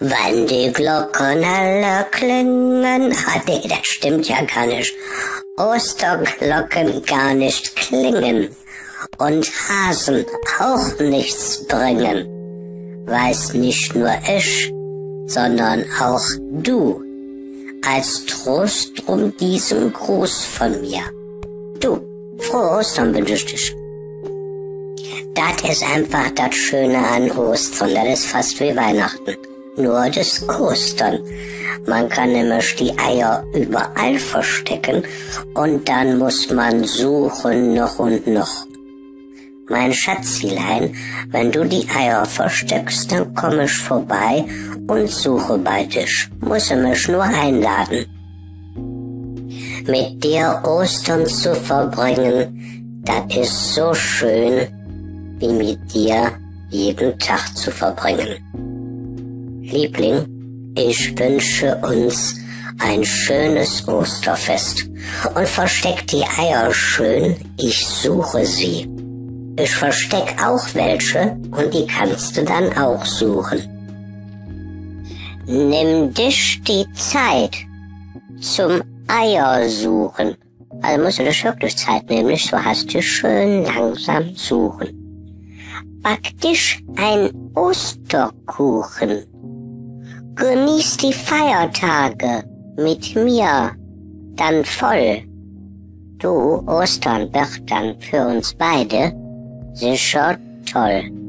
Wenn die Glocken alle klingen, nee, das stimmt ja gar nicht. Osterglocken gar nicht klingen und Hasen auch nichts bringen, weiß nicht nur ich, sondern auch du, als Trost drum diesen Gruß von mir. Du, frohe Ostern wünsche ich dich. Das ist einfach das Schöne an Ostern, das ist fast wie Weihnachten, nur das Ostern. Man kann nämlich die Eier überall verstecken und dann muss man suchen noch und noch. Mein Schatzilein, wenn du die Eier versteckst, dann komme ich vorbei und suche bei dich. Muss mich nur einladen. Mit dir Ostern zu verbringen, das ist so schön, wie mit dir jeden Tag zu verbringen. Liebling, ich wünsche uns ein schönes Osterfest und versteck die Eier schön, ich suche sie. Ich versteck auch welche und die kannst du dann auch suchen. Nimm dich die Zeit zum Eiersuchen. Also musst du dich wirklich Zeit nehmen, nicht so hast du schön langsam suchen. Back dich ein Osterkuchen. Genieß die Feiertage mit mir dann voll. Du, Ostern wird dann für uns beide sicher toll.